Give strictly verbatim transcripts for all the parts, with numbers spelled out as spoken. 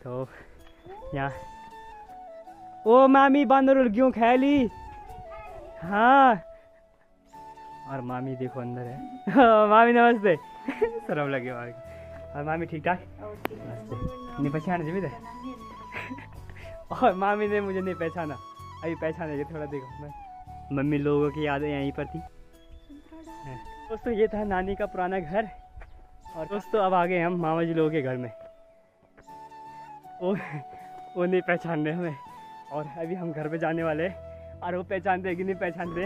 तो यहाँ ओ मामी बांदर क्यों खेली। हाँ और मामी देखो अंदर है। मामी नमस्ते। शर्म लगे मामी और मामी ठीक ठाक नहीं पहचाने जमी और मामी ने मुझे नहीं पहचाना, अभी पहचाने थोड़ा देखो। मैं मम्मी लोगों की यादें यहीं पर थी। दोस्तों ये था नानी का पुराना घर और दोस्तों अब आ गए हम मामा जी लोगों के घर में। वो वो नहीं पहचान रहे हमें और अभी हम घर पे जाने वाले हैं और वो पहचानते हैं कि नहीं पहचानते।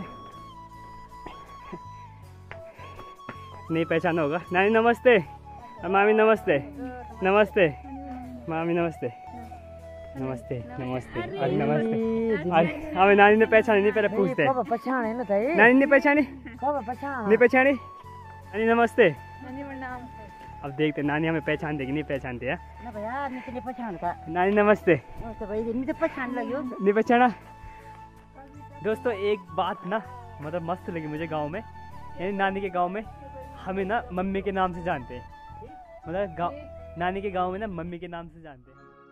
नहीं पहचाना होगा। नानी नमस्ते, मामी नमस्ते। नमस्ते मामी नमस्ते। नमस्ते नमस्ते आज नमस्ते आज हमें नानी ने पहचानी नहीं, पहले पूछते हैं। नानी ने पहचानी नहीं पहचानी। नानी नमस्ते। अब देखते नानी हमें पहचान देगी नहीं पहचानते है। नानी नमस्ते। नहीं पहचाना। दोस्तों एक बात ना मतलब मस्त लगी मुझे गांव में, यानी नानी के गांव में हमें ना मम्मी के नाम से जानते हैं। मतलब गाँव नानी के गांव में ना मम्मी के नाम से जानते हैं।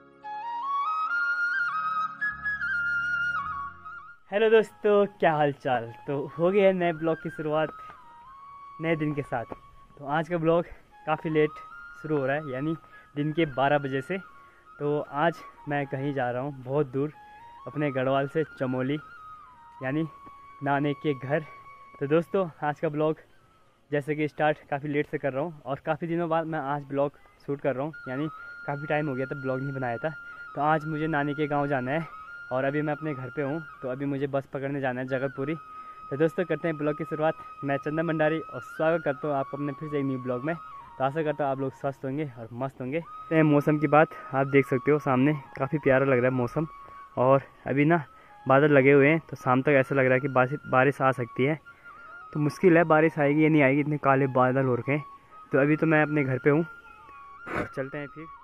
हेलो दोस्तों क्या हाल चाल। तो हो गया है नए ब्लॉग की शुरुआत नए दिन के साथ। तो आज का ब्लॉग काफ़ी लेट शुरू हो रहा है, यानी दिन के बारह बजे से। तो आज मैं कहीं जा रहा हूँ बहुत दूर, अपने गढ़वाल से चमोली, यानी नानी के घर। तो दोस्तों आज का ब्लॉग जैसे कि स्टार्ट काफ़ी लेट से कर रहा हूँ और काफ़ी दिनों बाद मैं आज ब्लॉग शूट कर रहा हूँ, यानी काफ़ी टाइम हो गया था ब्लॉग नहीं बनाया था। तो आज मुझे नानी के गाँव जाना है और अभी मैं अपने घर पे हूँ। तो अभी मुझे बस पकड़ने जाना है जगतपुरी। तो दोस्तों करते हैं ब्लॉग की शुरुआत। मैं चंदन भंडारी और स्वागत करता हूँ आपको अपने फिर से एक न्यू ब्लॉग में। तो आशा करता हूँ आप लोग स्वस्थ होंगे और मस्त होंगे। तो मौसम की बात आप देख सकते हो सामने, काफ़ी प्यारा लग रहा है मौसम और अभी ना बादल लगे हुए हैं। तो शाम तक ऐसा लग रहा है कि बारिश आ सकती है। तो मुश्किल है बारिश आएगी या नहीं आएगी, इतने काले बादल हो रखे हैं। तो अभी तो मैं अपने घर पे हूँ और चलते हैं फिर।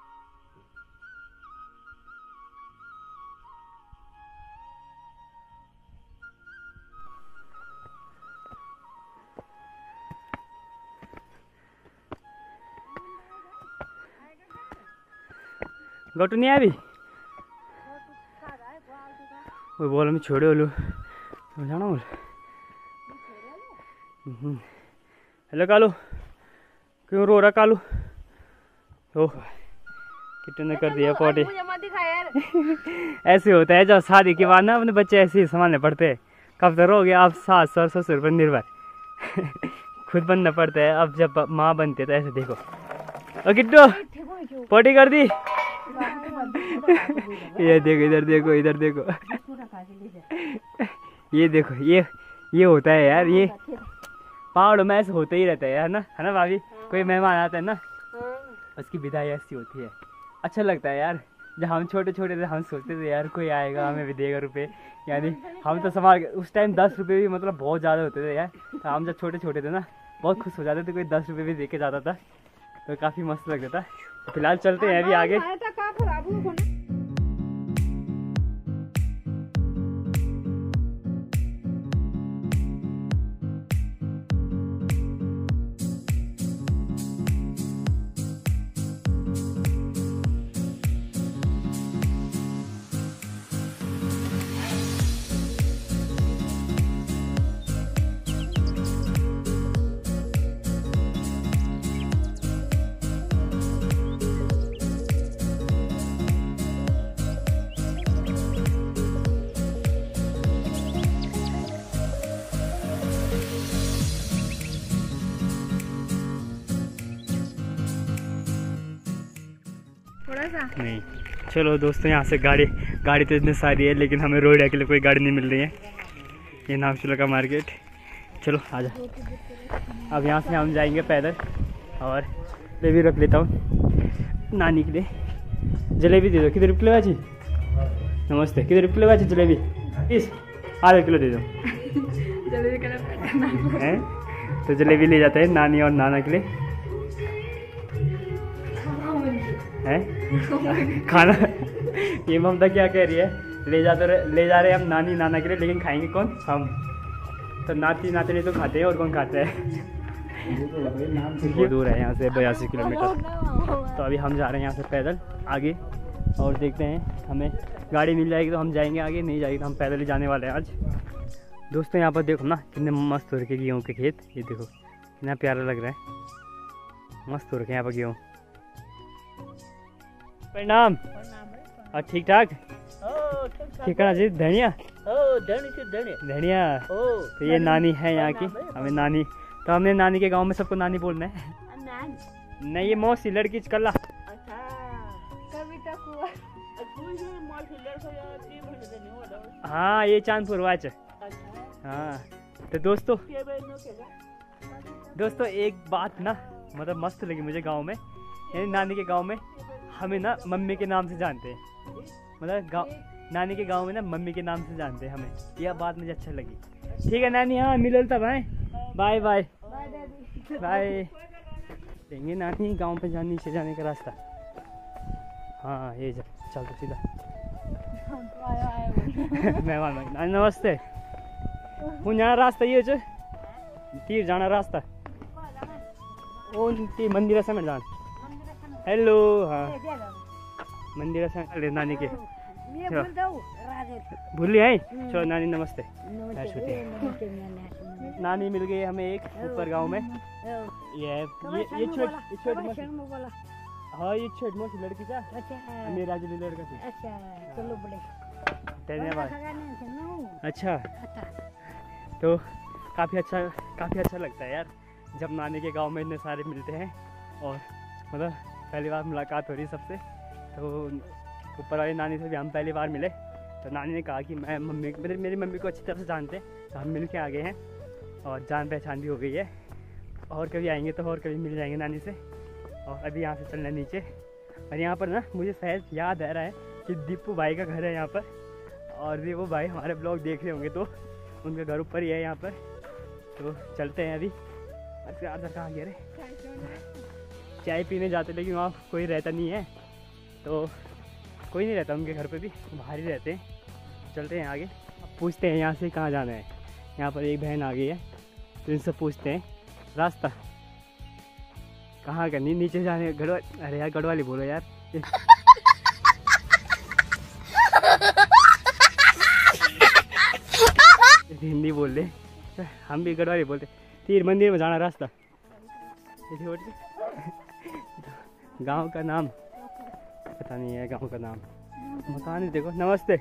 गोटू नहीं आया अभी वो बोल मैं छोड़े बोलू जाना बोल। हेलो कालू क्यों रो रहा कालू। ओ कितने ने कर दिया पॉटी। ऐसे होता है जब शादी के बाद ना अपने बच्चे ऐसे ही संभालने पड़ते हैं। कब तक रहोगे आप सास सौ ससुर पर निर्भर। खुद बनना पड़ता है। अब जब माँ बनती है तो ऐसे देखो। ओ किट्टू पॉटी कर दी। ये देखो इधर देखो इधर देखो। ये देखो ये ये होता है यार, ये पहाड़ों में ऐसे होता ही रहता है यार ना, है ना भाभी। कोई मेहमान आता है ना उसकी विदाई ऐसी होती है। अच्छा लगता है यार। जब हम छोटे छोटे थे हम सोचते थे यार कोई आएगा हमें भी देगा रुपए, यानी हम तो संभाल उस टाइम दस रुपये भी मतलब बहुत ज़्यादा होते थे यार। तो हम जब छोटे छोटे थे ना बहुत खुश हो जाते थे, कोई दस रुपये भी दे के जाता था तो काफ़ी मस्त लगता था। तो फिलहाल चलते हैं अभी आगे। नहीं चलो दोस्तों यहाँ से गाड़ी गाड़ी तो इतनी सारी है लेकिन हमें रोड के लिए कोई गाड़ी नहीं मिल रही है। ये नागचूला का मार्केट। चलो आजा। अब यहाँ से हम जाएंगे पैदल और जलेबी रख लेता हूँ नानी के लिए। जलेबी दे दो। कितने रुपये किलो बाजी? नमस्ते। कितने रुपये किलो बाजी जलेबी? इस आधा किलो दे दो। हैं तो जलेबी ले जाते हैं नानी और नाना के लिए। है खाना ये ममता क्या कह रही है, ले जाते ले जा रहे हैं हम नानी नाना के लिए, लेकिन खाएंगे कौन? हम। तो नाती नाते नहीं तो खाते हैं और कौन खाता है? बहुत दूर है यहाँ से बयासी किलोमीटर। तो अभी हम जा रहे हैं यहाँ से पैदल आगे और देखते हैं हमें गाड़ी मिल जाएगी तो हम जाएंगे आगे, नहीं जाएगी तो हम पैदल ही जाने वाले हैं आज। दोस्तों यहाँ पर देखो ना कितने मस्त हो रखे गेहूँ के खेत, ये देखो कितना प्यारा लग रहा है, मस्त हो रखे यहाँ पर गेहूँ। प्रणाम। और ठीक ठाक ठिकाना जी धनिया धनिया। तो ये नानी है यहाँ की, हमें नानी, तो हमने नानी के गांव में सबको नानी बोलना है। नहीं ये मौसी लड़की कल्ला। हाँ ये चांदपुर वाच। हाँ तो दोस्तों दोस्तों एक बात ना मतलब मस्त लगी मुझे गांव में, यानी नानी के गांव में हमें ना मम्मी के नाम से जानते हैं, मतलब गाँव नानी के गांव में ना मम्मी के नाम से जानते हैं हमें, यह बात मुझे अच्छा लगी। ठीक है नानी, हाँ मिलो तब है, बाय बाय बाय। देंगे नानी गांव पे जाने नीचे जाने का रास्ता। हाँ ये जा चल तो सीधा। मेहमान नानी नमस्ते। हूँ जाना रास्ता ये जो तीर जाना रास्ता ओ तीर मंदिर से मैं जान। हेलो हाँ मंदिर से नानी के भूल आई। चलो नानी नमस्ते। नानी मिल गई हमें एक ऊपर गांव में। ये ये ये छोट ये छोट हाँ ये छोट मोटी लड़की था। अच्छा मेरा जो लड़का था। अच्छा चलो बड़े धन्यवाद। अच्छा तो काफ़ी अच्छा काफ़ी अच्छा लगता है यार जब नानी के गांव में इतने सारे मिलते हैं और मतलब पहली बार मुलाकात हो रही है सबसे। तो ऊपर वाली नानी से भी हम पहली बार मिले, तो नानी ने कहा कि मैं मम्मी मेरे मेरी मम्मी को अच्छी तरह से जानते हैं, तो हम मिल के आ गए हैं और जान पहचान भी हो गई है। और कभी आएंगे तो और कभी मिल जाएंगे नानी से। और अभी यहाँ से चलना नीचे। और यहाँ पर ना मुझे शायद याद आ रहा है कि दीपू भाई का घर है यहाँ पर, और दीपू भाई हमारे ब्लॉग देख रहे होंगे तो उनका घर ऊपर ही है यहाँ पर। तो चलते हैं अभी। अरे यार कहाँ गया रे, चाय पीने जाते लेकिन वहाँ कोई रहता नहीं है, तो कोई नहीं रहता उनके घर पे भी, बाहर ही रहते हैं। चलते हैं आगे, पूछते हैं यहाँ से कहाँ जाना है। यहाँ पर एक बहन आ गई है तो इनसे पूछते हैं रास्ता कहाँ करनी, नीचे जाने गढ़वा। अरे यार गढ़वाली बोलो यार। हिंदी बोल रहे, हम भी गढ़वाली बोलते। तीर मंदिर में जाना रास्ता। गांव का नाम पता नहीं है, गांव का नाम मकान देखो। नमस्ते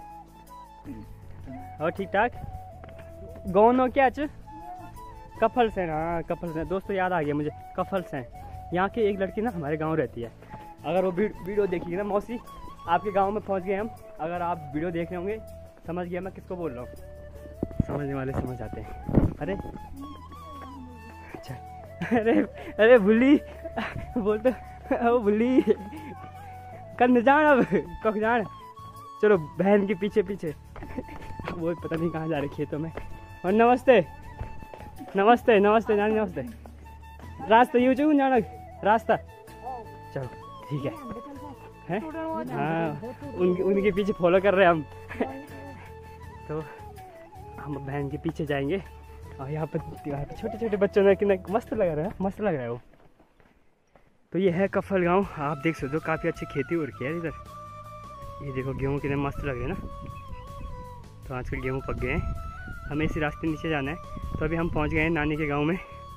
और ठीक ठाक। गाँव नो क्या च कफल से। हाँ कफल से दोस्तों याद आ गया मुझे, कफल से यहाँ की एक लड़की ना हमारे गांव रहती है। अगर वो वीडियो देखिए ना मौसी, आपके गांव में पहुंच गए हम। अगर आप वीडियो देख रहे होंगे समझ गया मैं किसको बोल रहा हूँ, समझने वाले समझ आते हैं। अरे अच्छा अरे अरे भूली बोलते ओ भूली कल जान अब कब जान। चलो बहन के पीछे पीछे वो पता नहीं कहाँ जा रहे खेतों में। और नमस्ते नमस्ते नमस्ते नानी नमस्ते। रास्ता यूँ चूँ जाना रास्ता। चलो ठीक है हैं हाँ उनके उनके पीछे फॉलो कर रहे हैं हम। तो हम बहन के पीछे जाएंगे। और यहाँ पर यहाँ पर छोटे छोटे बच्चों ने कितना मस्त लग रहा है, मस्त लग रहा है वो। तो ये है कफल गांव, आप देख सकते हो काफ़ी अच्छी खेती हो रखी है इधर। ये देखो गेहूँ कितने मस्त लग रहे हैं ना। तो आजकल गेहूँ पक गए हैं, हमें इसी रास्ते नीचे जाना है। तो अभी हम पहुंच गए हैं नानी के गांव में।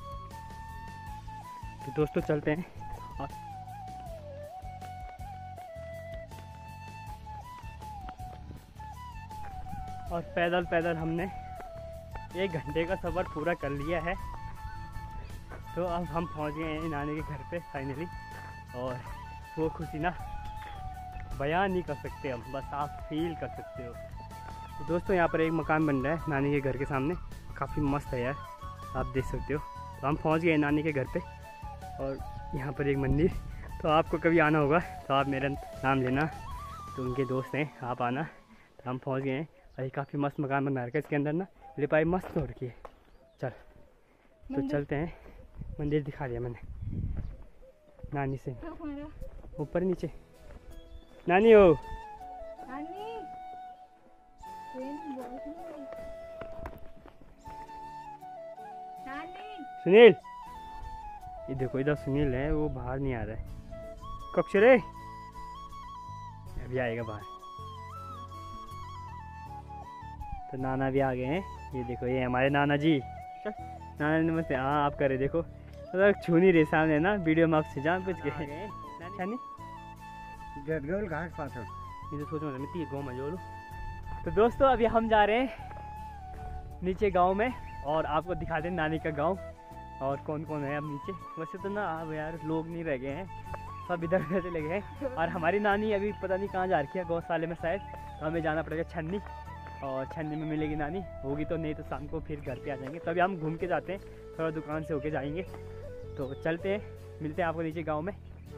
तो दोस्तों चलते हैं। और और पैदल पैदल हमने एक घंटे का सफ़र पूरा कर लिया है। तो अब हम पहुंच गए हैं नानी के घर पे फाइनली। और वो खुशी ना बयान नहीं कर सकते हम, बस आप फील कर सकते हो। तो दोस्तों यहाँ पर एक मकान बन रहा है नानी के घर के सामने, काफ़ी मस्त है यार, आप देख सकते हो। तो हम पहुँच गए नानी के घर पे। और यहाँ पर एक मंदिर, तो आपको कभी आना होगा तो आप मेरा नाम लेना, तो उनके दोस्त हैं, आप आना। तो हम पहुँच गए हैं और ये काफ़ी मस्त मकान बना रखा है, इसके अंदर ना लिपाई मस्त हो रखी है। चल तो चलते हैं, मंदिर दिखा दिया मैंने नानी से। ऊपर नीचे नानी हो नानी। सुनील ये देखो इधर सुनील है, वो बाहर नहीं आ रहा है। कक्षरे अभी आएगा बाहर। तो नाना भी आ गए हैं, ये देखो ये हमारे नाना जी। नाना नमस्ते। हाँ आप करे देखो, मतलब छू नहीं रहे सामने ना, वीडियो में आपसे जान कुछ गए नहीं घाट पास ये तो सोच में तीन गाँव में जोड़ू। तो दोस्तों अभी हम जा रहे हैं नीचे गांव में और आपको दिखा दें नानी का गांव और कौन कौन है अब नीचे। वैसे तो ना अब यार लोग नहीं रह गए हैं, सब इधर उधर चले गए हैं। और हमारी नानी अभी पता नहीं कहाँ जा रखी है, गौशाले में शायद। तो हमें जाना पड़ेगा छन्नी, और छन्नी में मिलेगी नानी, होगी तो, नहीं तो शाम को फिर घर पे आ जाएंगे। तो अभी हम घूम के जाते हैं, थोड़ा दुकान से होके जाएंगे। तो चलते हैं, मिलते हैं आपको नीचे गाँव में।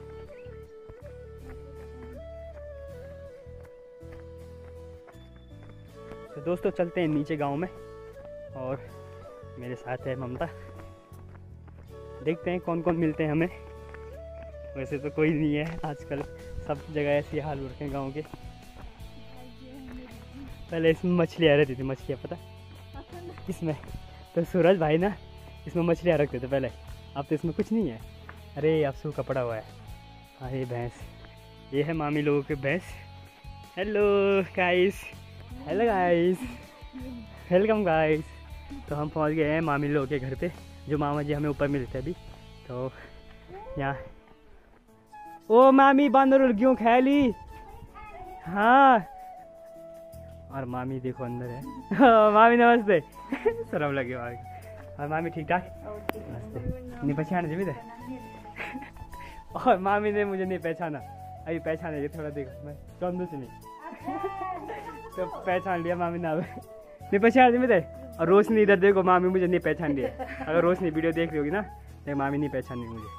तो दोस्तों चलते हैं नीचे गांव में, और मेरे साथ है ममता। देखते हैं कौन कौन मिलते हैं हमें। वैसे तो कोई नहीं है आजकल, सब जगह ऐसे हाल हो रखे हैं गाँव के। पहले इसमें मछलियाँ रहती थी, मछलियाँ पता इसमें, तो सूरज भाई ना इसमें मछलियाँ रखते थे पहले। अब तो इसमें कुछ नहीं है। अरे अब सूखा पड़ा हुआ है। हाँ ये भैंस, ये है मामी लोगों के भैंस। Hello guys, hello guys, welcome guys. तो हम पहुंच गए हैं मामी लोगों के घर पे, जो मामा जी हमें ऊपर मिलते अभी। तो यहाँ ओ मामी बांदर क्यों खैली। हाँ और मामी देखो अंदर है। मामी नमस्ते। शर्म लगे मामी। और मामी ठीक ठाक नमस्ते। नहीं पहचान जी थे। और मामी ने मुझे नहीं पहचाना, अभी पहचानेगी थोड़ा, देखो मैं चंदू से नहीं तो पहचान लिया मामी ना। नहीं पहचान जी थे। और रोशनी इधर देखो, मामी मुझे नहीं पहचान लिया। अगर रोशनी वीडियो देख रही होगी ना तो मामी नहीं पहचान रही मुझे।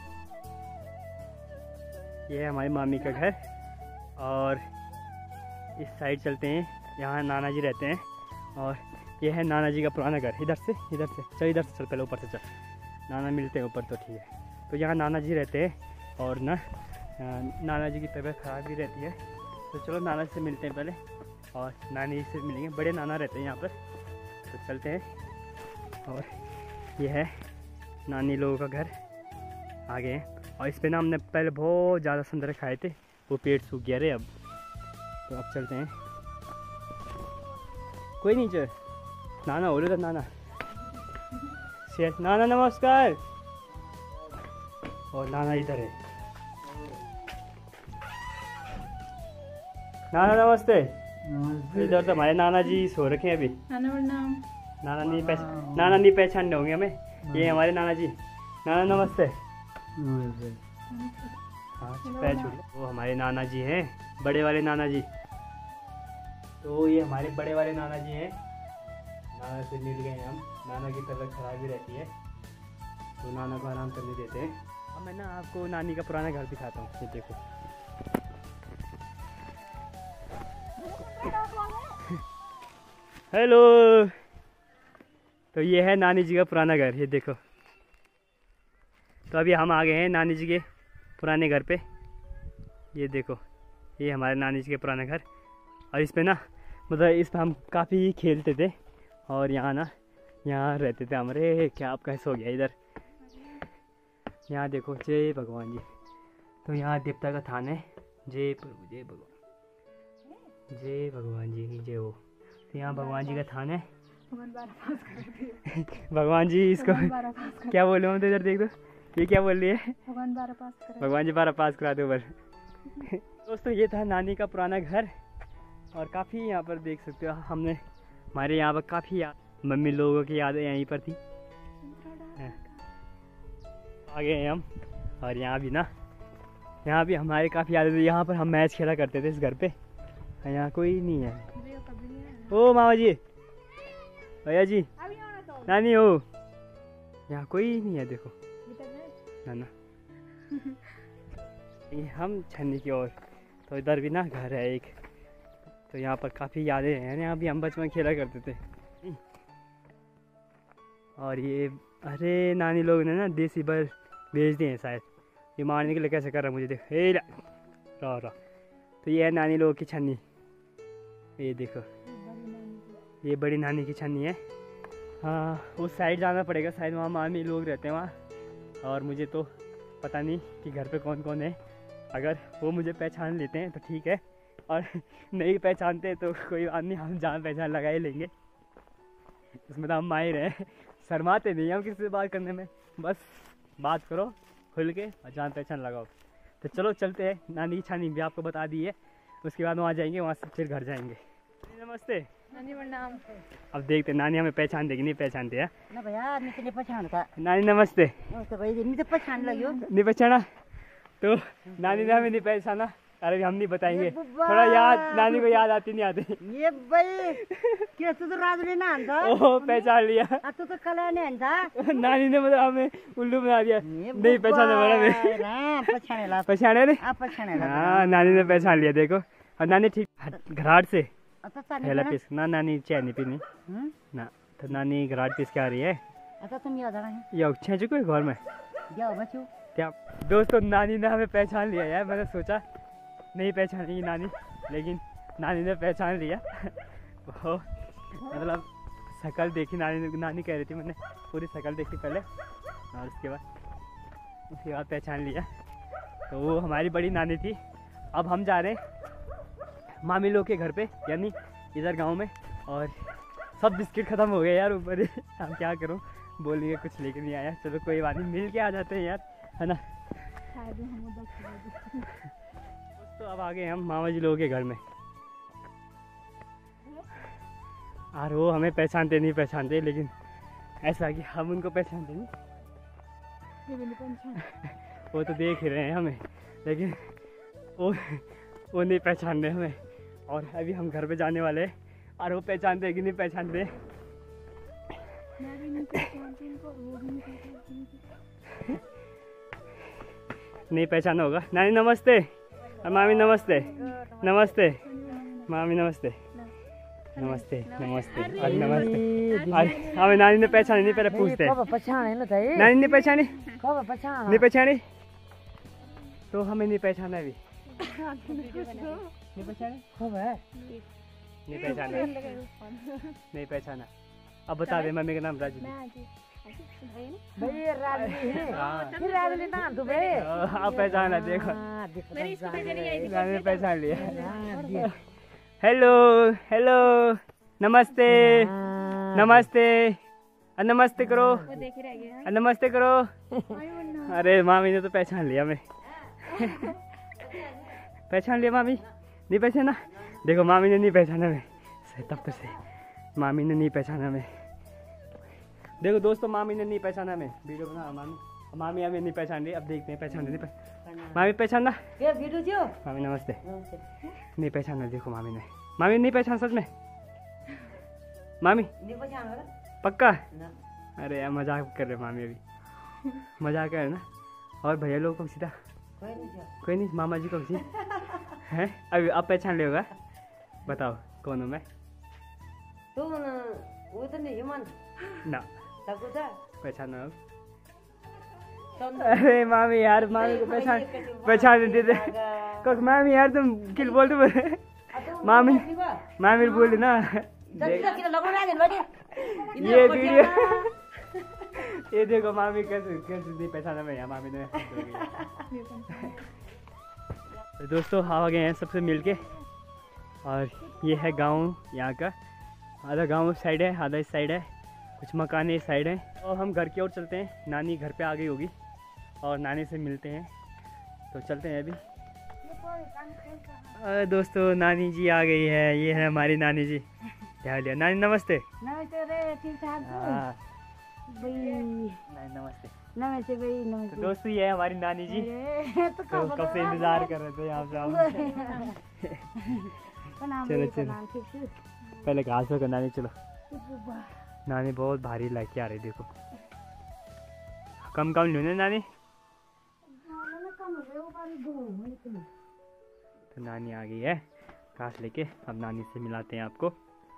ये है हमारी मामी का घर, और इस साइड चलते हैं, यहाँ नाना जी रहते हैं। और ये है नाना जी का पुराना घर। इधर से इधर से चल, इधर से चल, पहले ऊपर से चल, नाना मिलते हैं ऊपर तो ठीक है। तो यहाँ नाना जी रहते हैं, और ना नाना जी की तबीयत ख़राब भी रहती है। तो चलो नाना से मिलते हैं पहले, और नानी से मिलेंगे। बड़े नाना रहते हैं यहाँ पर, तो चलते हैं। और ये है नानी लोगों का घर, आगे हैं। और इस पे ना हमने पहले बहुत ज़्यादा संतरे खाए थे, वो पेट सूख गया रे अब। तो अब चलते हैं। कोई नहीं चल, नाना बोलो तो नाना शेर। नाना नमस्कार। और नाना इधर है। नाना नमस्ते। इधर तो हमारे नाना जी सो रखे हैं अभी। नाना नहीं पहचान, नाना नहीं पहचान होंगे हमें। ये हमारे नाना जी। नाना नमस्ते। हाँ पैर छू। वो हमारे नाना जी हैं, बड़े वाले नाना जी। तो ये हमारे बड़े वाले नाना जी हैं। नाना से मिल गए हम। नाना की तबीयत खराब भी रहती है, तो नाना को आराम करने देते हैं। अब मैं ना आपको नानी का पुराना घर दिखाता हूँ। ये देखो हेलो। तो ये है नानी जी का पुराना घर, ये देखो। तो अभी हम आ गए हैं नानी जी के पुराने घर पे। ये देखो, ये हमारे नानी जी के पुराना घर। और इस पे ना मतलब इस पर हम काफ़ी खेलते थे, और यहाँ ना यहाँ रहते थे हमारे। क्या आप कैसे हो गया इधर। यहाँ देखो, जय भगवान जी। तो यहाँ देवता का थान है। जय प्रभु, जय भगवान, जय भगवान जी की जय हो। तो यहाँ भगवान जी का थान है। भगवान जी इसको क्या बोले हम तो इधर देख दो, ये क्या बोल रही है। भगवान बारह पास करा, भगवान जी बारह पास करा दो बर। दोस्तों ये था नानी का पुराना घर, और काफ़ी यहाँ पर देख सकते हो हमने, हमारे यहाँ पर काफ़ी मम्मी लोगों की यादें यहीं पर थी। आ गए हैं हम, और यहाँ भी ना, यहाँ भी हमारे काफ़ी यादें थी। यहाँ पर हम मैच खेला करते थे इस घर पे। यहाँ कोई नहीं है। ओ मामा जी, भैया जी, नानी हो, यहाँ कोई नहीं है। देखो नाना। हम छन्नी की ओर, तो इधर भी ना घर है एक। तो यहाँ पर काफ़ी यादें हैं। यहाँ भी हम बचपन में खेला करते थे। और ये अरे नानी लोग ने ना देसी बल बेच दिए हैं शायद, ये मारने के लिए कैसे कर रहा मुझे देख। हे रहा रहा। तो ये है नानी लोगों की छन्नी। ये देखो, ये बड़ी नानी की छन्नी है। हाँ उस साइड जाना पड़ेगा शायद, वहाँ मामी लोग रहते हैं वहाँ। और मुझे तो पता नहीं कि घर पे कौन कौन है। अगर वो मुझे पहचान लेते हैं तो ठीक है, और नहीं पहचानते तो कोई बात नहीं, हम जान पहचान लगा ही लेंगे। इसमें तो हम माहिर हैं, शर्माते नहीं हम किसी से बात करने में, बस बात करो खुल के और जान पहचान लगाओ। तो चलो चलते हैं, नानी की छानी भी आपको बता दी है, उसके बाद वहाँ जाएंगे, वहाँ से फिर घर जाएंगे। नमस्ते नानी प्रणाम। अब देखते नानी हमें पहचान देगी नहीं पहचानते है ना भैया मैं तो पहचानता। नानी नमस्ते। नमस्ते भाई, मैं तो पहचान लगी नहीं पहचाना तो नानी ने हमें नहीं पहचाना, अरे हम नहीं बताएंगे, थोड़ा याद नानी को याद आती नहीं आती। ये भाई क्या तू तो रात में ना आंदा? ओह पहचान लिया, अब तू तो कला नहीं आंदा। नानी ने मतलब हमें उल्लू बना दिया, नहीं पहचाना बड़ा मैं ना पहचाने ला पहचाने रे। आप पहचाने ला। हाँ नानी ने पहचान लिया देखो, और नानी ठीक घराट से अच्छा चाने हेला पीस ना, नानी चाय नहीं पीनी हम्म ना, तो नानी घराट पीस के आ रही है। अच्छा तुम याद आ रहे हैं ये छह चुके घर में जाओ बच्चों। क्या दोस्तों, नानी ने हमें पहचान लिया यार, मैंने सोचा नहीं पहचानेगी नानी, लेकिन नानी ने पहचान लिया। वो मतलब शक्ल देखी नानी ने, नानी कह रही थी, मैंने पूरी शक्ल देखी पहले और उसके बाद उसके बाद पहचान लिया। तो वो हमारी बड़ी नानी थी। अब हम जा रहे हैं मामी लोग के घर पे, यानी इधर गांव में, और सब बिस्किट ख़त्म हो गए यार ऊपर ही। हम क्या करूं, बोलेंगे कुछ लेके नहीं आया, चलो कोई बात नहीं, मिल के आ जाते हैं यार, है ना। तो अब आ गए हम मामा जी लोगों के घर में, और वो हमें पहचानते नहीं पहचानते, लेकिन ऐसा कि हम उनको पहचानते नहीं। वो तो देख ही रहे हैं हमें, लेकिन वो वो नहीं पहचान रहे हमें। और अभी हम घर पे जाने वाले हैं, और वो पहचानते हैं कि नहीं पहचानते। नहीं पहचाना होगा। नानी नमस्ते, और मामी नमस्ते। नमस्ते मामी, नमस्ते नमस्ते नमस्ते और नमस्ते। अरे हमें नानी ने पहचानी नहीं, पहले पूछते हैं। पहचाने ना था नानी ने पहचानी, कब पहचान नहीं पहचानी तो हमें नहीं पहचाना अभी। नहीं पहचाने, कब है नहीं पहचाना, नहीं पहचाना। अब बता दे, मम्मी का नाम राजू। भाई राजू है, हाँ फिर राजू ने नाम तो भाई आप पहचाना, देखो नानी ने पहचान लिया। हेलो हेलो नमस्ते नमस्ते, नमस्ते करो, नमस्ते करो। अरे मामी ने तो पहचान लिया हमें। पहचान लिया मामी, नहीं पहचाना, देखो मामी ने नहीं पहचाना हमें, तब तो से मामी ने नहीं पहचाना हमें। देखो दोस्तों, मामी ने नहीं पहचाना हमें, वीडियो बना मामी, मामी हमें नहीं पहचान रही। अब देखते हैं पहचान नहीं पहचान। मामी पहचाना, मामी नमस्ते। नहीं पहचाना, देखो मामी ने, मामी नहीं पहचान सच में, मामी पक्का। अरे यार मजाक कर रहे मामी, अभी मजाक कर रहे ना। और भैया लोग को सीधा कोई नहीं, मामा जी को सी है। अभी अब पहचान लियोगा, बताओ कौन हूँ मैं। ना पहचानो अब। अरे मामी यार, मामी को पहचान पहचान देते कब मामी यार, तुम किल बोल दो मामी, मामी बोली ना। ये वीडियो ये देखो मामी कैसे कैसे नहीं पहचाना मैं, यहाँ मामी ने। तो दोस्तों आ गए हैं सबसे मिलके, और ये है गांव यहाँ का। आधा गांव उस साइड है, आधा इस साइड है, कुछ मकान इस साइड है। और हम घर की ओर चलते हैं, नानी घर पे आ गई होगी और नानी से मिलते हैं, तो चलते हैं अभी। अरे दोस्तों नानी जी आ गई है, ये है हमारी नानी जी। क्या लिया नानी, नमस्ते। नमस्ते रे, ठीक ठाक हाँ भाई, नमस्ते। नमस्ते भाई, तो नमस्ते। दोस्तों ये है हमारी नानी जी, तो तो कब से इंतजार कर रहे थे आप सब। चलो चलो पहले घास होकर नानी, चलो। नानी बहुत भारी लेके आ रही, देखो कम कम लूने नानी। तो नानी आ गई है घास लेके, अब नानी से मिलाते हैं आपको।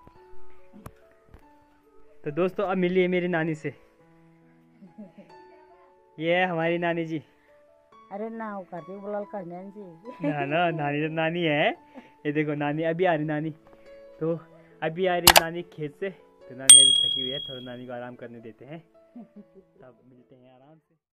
तो दोस्तों अब मिलिए मेरी नानी से, ये है हमारी नानी जी। अरे ना वो करते बोला करने जी ना ना नानी तो नानी है, ये देखो नानी अभी आ रही नानी, तो अभी आ रही नानी खेत से। तो नानी अभी थकी हुई है, थोड़ा नानी को आराम करने देते हैं, तब मिलते हैं आराम से।